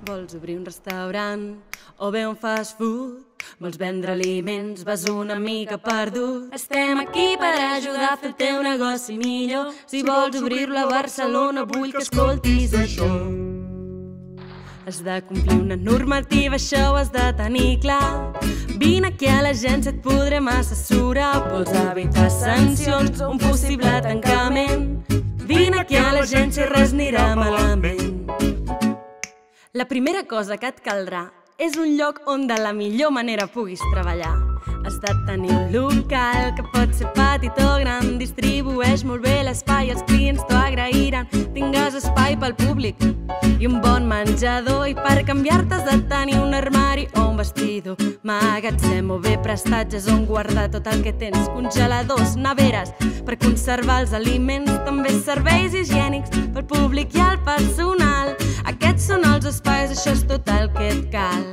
Vols obrir un restaurant o bé un fast food? Vols vendre aliments? Vas una mica perdut. Estem aquí per ajudar a fer el teu negoci millor. Si vols obrir-lo a Barcelona, vull que escoltis això. Has de complir una normativa, això ho has de tenir clar. Vine aquí a l'agència, et podrem assessorar. Vols evitar sancions o un possible tancament? Vine aquí a l'agència i res anirà malament. La primera cosa que et caldrà és un lloc on de la millor manera puguis treballar. Has de tenir un local que pot ser petit o gran, distribueix molt bé l'espai, els clients t'ho agrairan. Tingues espai pel públic i un bon menjador, i per canviar-te has de tenir un armari o un vestidor, magatzem o bé prestatges on guardar tot el que tens, congeladors, neveres per conservar els aliments, també serveis higiènics pel públic i al personal. Aquests són els espais, això és tot el que et cal.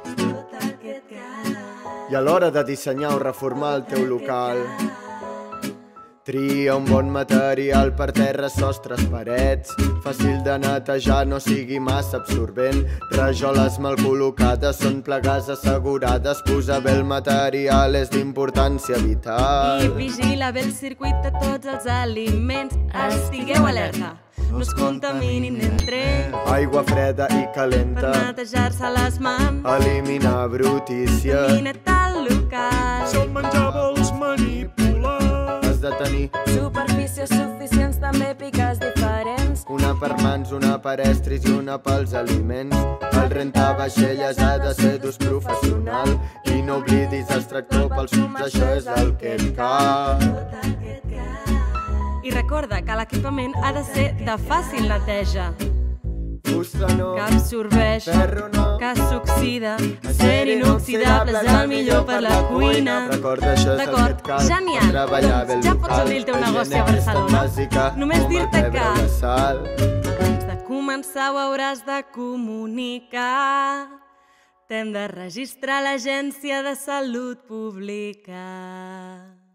I a l'hora de dissenyar o reformar el teu local, tria un bon material per terra, sostres, parets, fàcil de netejar, no sigui massa absorbent. Rajoles mal col·locades són plagues assegurades, posa bé el material és d'importància vital. I vigila bé el circuit de tots els aliments, estigueu alerta, no es contaminin entre aigua freda i calenta, per netejar-se les mans, eliminar brutícia. Camina't al local. Si el menjar vols manipular, Has de tenir Superfícies suficients, també piques diferents. una per mans, una per estris i una pels aliments. El rentavaixelles ha de ser d'ús professional i no oblidis extractor pels sucs, això és el que et cal. I recorda que l'equipament ha de ser de fàcil neteja, Fusta no, que absorbeix, ferro no, que s'oxida, acer inoxidable és el millor per la cuina. Recorda, això és el que et D'acord, cal per genial. treballar bé el Ja pots local. obrir el teu La negoci higiene a Barcelona. és tan bàsica Només com dir-te rebre que- la sal. Abans de començar ho hauràs de comunicar. T'hem de registrar a l'Agència de Salut Pública.